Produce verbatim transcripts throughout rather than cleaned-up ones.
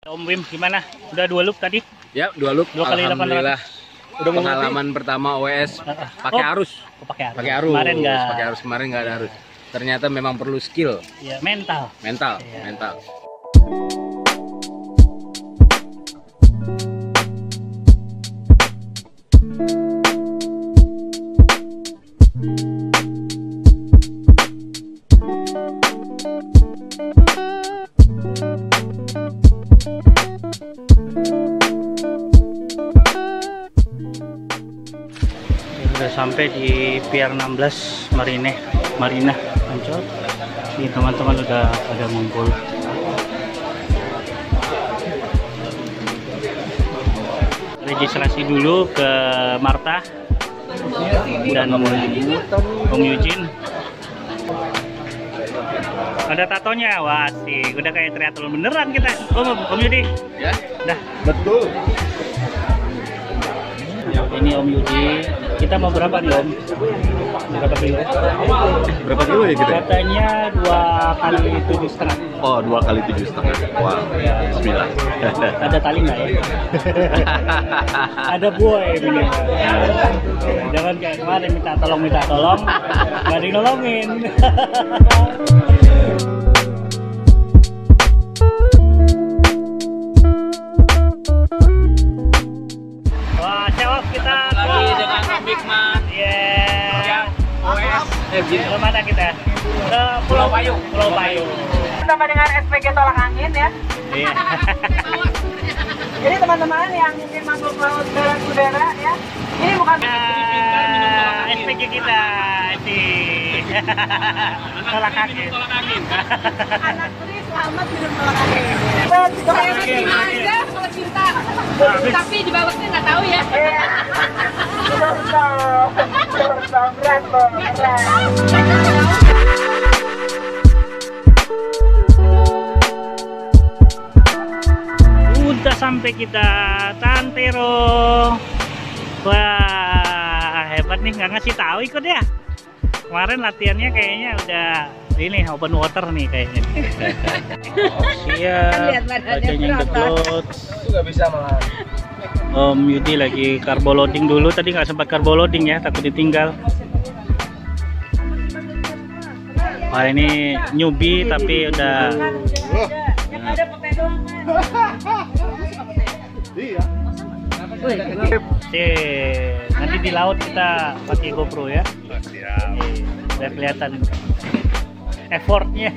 Om Wim, gimana? Udah dua loop tadi? Ya, dua loop. Dua kali Alhamdulillah. Udah pengalaman pertama O S pakai oh, arus. Oh, pakai arus. Pakai arus. Kemarin nggak. Pakai arus kemarin nggak ada arus. Ternyata memang perlu skill. Ya, mental. Mental, ya. mental. Udah sampai di Pier enam belas Marine Marina Ancol. Ini teman-teman udah pada ngumpul. Registrasi dulu ke Marta dan Om Eugene. Ada tatonya, wah sih, udah kayak triathlon beneran kita. Om, Om Yudi. Ya, dah. betul. Ini Om Yudi. Kita mau berapa nih Om? Berapa kilo? Berapa kilo ya kita? Katanya dua kali tujuh setengah. Oh, dua kali tujuh setengah. Wow. Ya. Bismillah. Ada tali nggak ya? Ada buoy ini. Jangan kayak kemarin minta tolong minta tolong, nggak dinolongin. Wah, show kita lagi dengan Big Man. Yeah. O S. Eh, ke mana kita? Ke Pulau Payung. Pulau Payung. Bersama dengan S P G tolak angin ya. Iya. Jadi teman-teman yang ingin masuk laut darat udara ya, ini bukan Nah, S P G kita sih. Tolak angin. anak teri selamat minum tolak angin. Tolak angin aja kalau cinta. Tapi di bawahnya nggak tahu ya. Berat loh, berat loh, berat. Udah sampai kita Tantero. Wah, hebat nih, nggak ngasih tahu ikut ya. Kemarin latihannya kayaknya udah ini open water nih kayaknya. Siap, bacanya ngeglot. Itu nggak bisa malah. Om Yudi lagi carbo loading dulu, tadi nggak sempat carbo loading ya, takut ditinggal. Wah, ini newbie tapi udah. Yang ada pete doang. Iya. Oke, nanti di laut kita pakai GoPro ya. Siap. Biar kelihatan effortnya.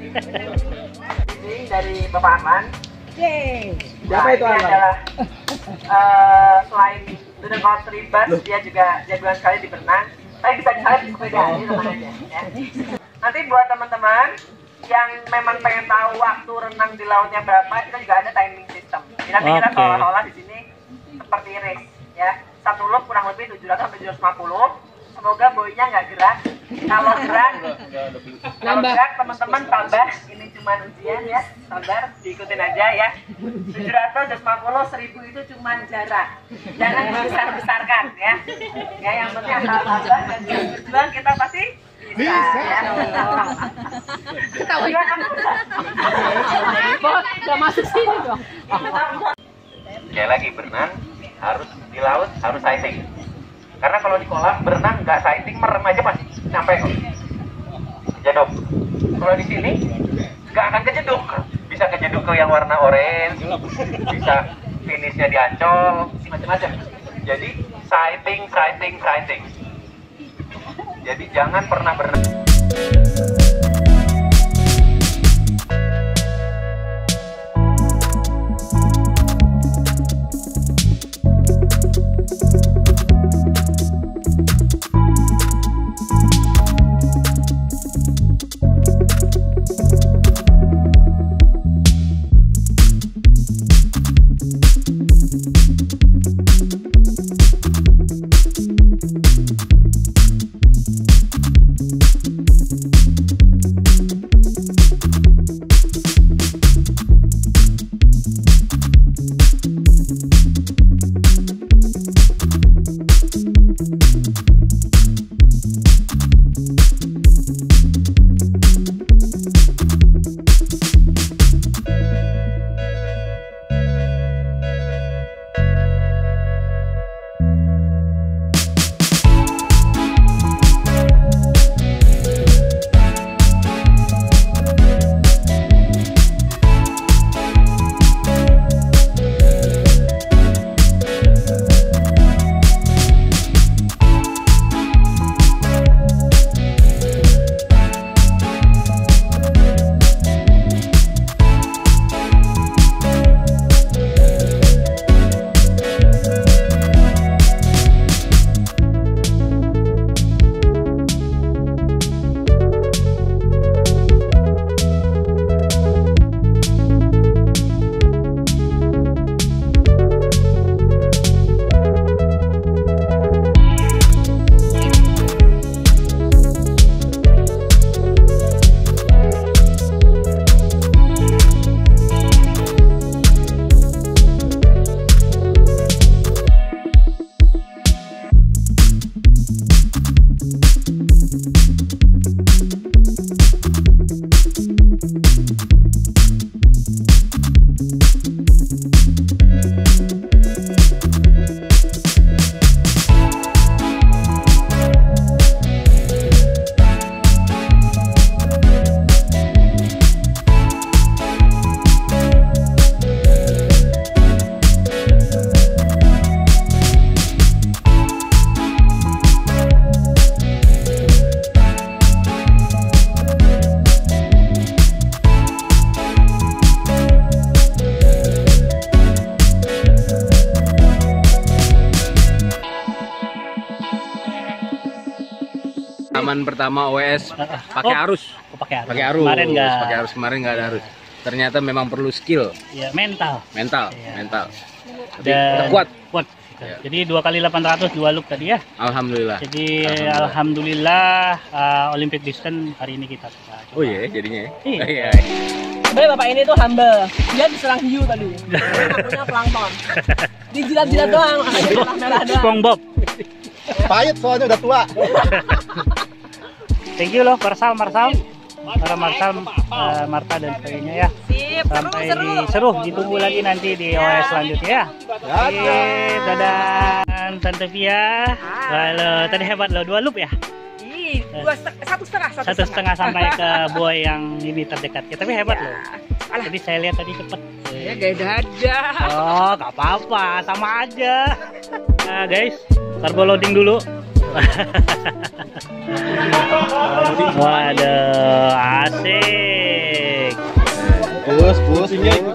Ini dari Bapak Arman. Yeay. Siapa itu Arman? Adalah uh, selain sudah kalau Tribuddies, dia juga jagoan sekali di berenang. Tapi bisa disalip di sepeda, ini teman aja. Ya. Nanti buat teman-teman yang memang pengen tahu waktu renang di lautnya berapa, kita juga ada timing system. Jadi nanti kita Oke. seolah-olah di sini seperti race, ya. Satu loop kurang lebih tujuh ratus sampai tujuh ratus lima puluh. Semoga boynya nggak gerak. Kalau gerak, kalau gerak teman-teman sabar. Ini cuma ujian ya, sabar, diikutin aja ya. tujuh ratus, tujuh ratus lima puluh, seribu itu cuma jarak. Jangan dibesar-besarkan ya. Ya, yang penting asal sabar dan berjuang kita pasti bisa. Ya. Ketawa ya. Bos, gak masuk sini dong. Sekali lagi, berenang harus di laut, harus sighting. Karena kalau di kolam berenang nggak sighting, merem aja pasti sampai kok. Kejeduk. Kalau di sini nggak akan kejeduk. Bisa kejeduk ke yang warna orange, bisa finishnya di Ancol, macam-macam. Jadi sighting, sighting, sighting. Jadi jangan pernah berenang. Thank you. pengalaman pertama O W S pakai Oh, arus. oh, pakai arus. Pakai arus. Kemarin nggak. Pakai arus kemarin nggak ada arus. Ternyata memang perlu skill, Ya, mental. mental, Iya. mental. Tapi Dan kita kuat. Kuat. Ya. Jadi dua kali delapan ratus dua loop tadi ya. Alhamdulillah. Jadi Alhamdulillah. alhamdulillah, uh, Olympic distance hari ini kita bisa coba. Oh iya, jadinya. Iya. Iya. Sebenarnya bapak ini tuh humble. Dia diserang hiu tadi. Dia punya plankton. Dijilat-jilat doang, makanya merah merah doang. SpongeBob. Pahit soalnya udah tua. Thank you loh, Marsal, Marsal. Para Marsal, uh, Marta dan sebagainya ya. Sip, seru Sampai seru. seru, ditunggu lagi nanti di O W S selanjutnya ya. Sip, dadah Tante Pia. Halo, tadi hebat loh, dua loop ya. Ih, dua set- satu setengah, Satu setengah sampai ke buoy yang ini terdekat. Ya, tapi hebat loh. Tadi saya lihat tadi cepet. Ya gaya dada. Oh, gak apa-apa, sama aja. Nah guys, turbo loading dulu. Waduh, asik. Bus, bus, bus.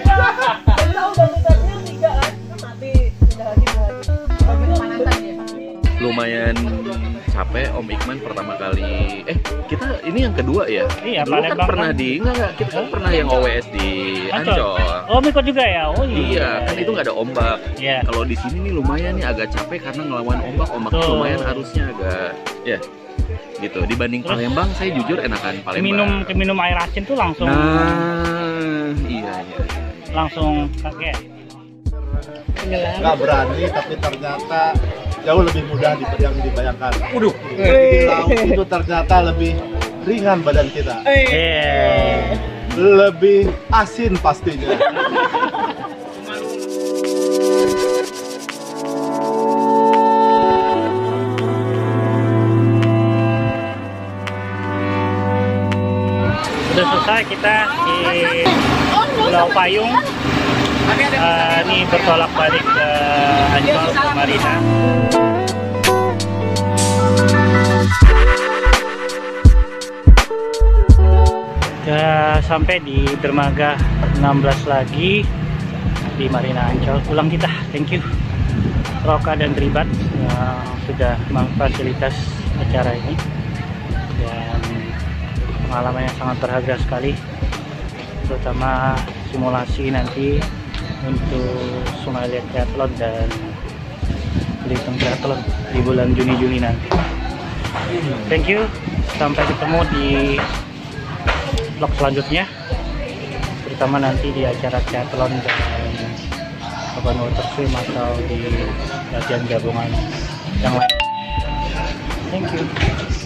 Lumayan capek Om Ikman pertama kali. Eh, kita ini yang kedua ya? Iya, Dulu kan Palembang pernah kan. di enggak enggak, kita kan pernah yang O W S di Ancol. Oh, ikut juga ya? Oh Iya, iya. kan itu nggak ada ombak. Iya. Kalau di sini nih lumayan nih agak capek karena ngelawan ombak, ombaknya Betul. lumayan arusnya agak ya gitu. Dibanding Terus, Palembang, saya jujur enakan Palembang. Minum minum air asin tuh langsung Nah, iya iya. iya. langsung kaget. Nggak berani, tapi ternyata jauh lebih mudah di- yang dibayangkan. Waduh, di laut itu ternyata lebih ringan badan kita, Iya. lebih asin pastinya. Sudah selesai kita di Pulau Payung. Eh, ini bertolak balik ke Ancol ke Marina. Sudah sampai di dermaga enam belas lagi di Marina Ancol. Pulang kita, thank you Rocca dan Tribuddies yang sudah memfasilitas acara ini, dan pengalaman yang sangat berharga sekali, terutama simulasi nanti untuk Sungai Liat Triathlon dan Belitung Triathlon di bulan Juni-Juni nanti. Thank you, sampai ketemu di vlog selanjutnya, terutama nanti di acara triathlon dan open water swim atau di latihan gabungan yang lain. Thank you.